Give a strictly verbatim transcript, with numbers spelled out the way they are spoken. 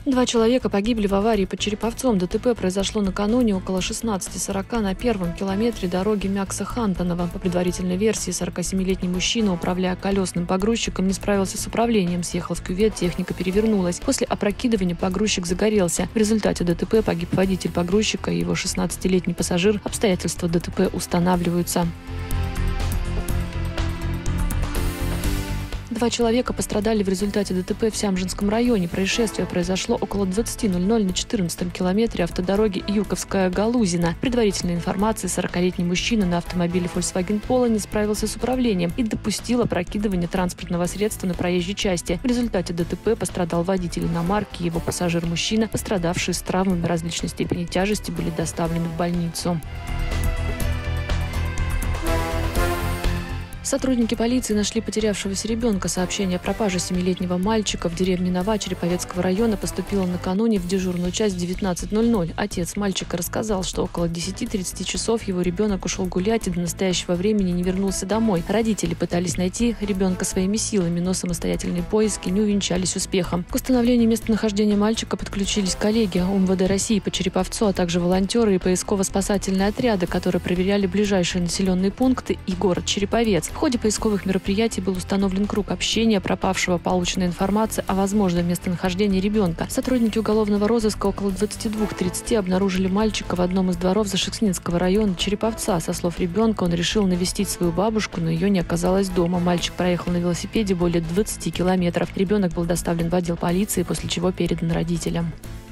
Два человека погибли в аварии под Череповцом. ДТП произошло накануне около шестнадцати сорока на первом километре дороги Мякса-Хантонова. По предварительной версии, сорокасемилетний мужчина, управляя колесным погрузчиком, не справился с управлением. Съехал в кювет, техника перевернулась. После опрокидывания погрузчик загорелся. В результате ДТП погиб водитель погрузчика и его шестнадцатилетний пассажир. Обстоятельства ДТП устанавливаются. Два человека пострадали в результате ДТП в Сямжинском районе. Происшествие произошло около двадцати ноль-ноль на четырнадцатом километре автодороги Юковская-Галузина. Предварительной информации, сорокалетний мужчина на автомобиле Volkswagen Polo не справился с управлением и допустил опрокидывание транспортного средства на проезжей части. В результате ДТП пострадал водитель иномарки и его пассажир-мужчина. Пострадавшие с травмами различной степени тяжести были доставлены в больницу. Сотрудники полиции нашли потерявшегося ребенка. Сообщение о пропаже семилетнего мальчика в деревне Нова Череповецкого района поступило накануне в дежурную часть в девятнадцать ноль-ноль. Отец мальчика рассказал, что около десяти-тридцати часов его ребенок ушел гулять и до настоящего времени не вернулся домой. Родители пытались найти ребенка своими силами, но самостоятельные поиски не увенчались успехом. К установлению местонахождения мальчика подключились коллеги УМВД России по Череповцу, а также волонтеры и поисково-спасательные отряды, которые проверяли ближайшие населенные пункты и город Череповец. В ходе поисковых мероприятий был установлен круг общения пропавшего, получена информация о возможном местонахождении ребенка. Сотрудники уголовного розыска около двадцати двух-тридцати обнаружили мальчика в одном из дворов Зашекснинского района Череповца. Со слов ребенка, он решил навестить свою бабушку, но ее не оказалось дома. Мальчик проехал на велосипеде более двадцати километров. Ребенок был доставлен в отдел полиции, после чего передан родителям.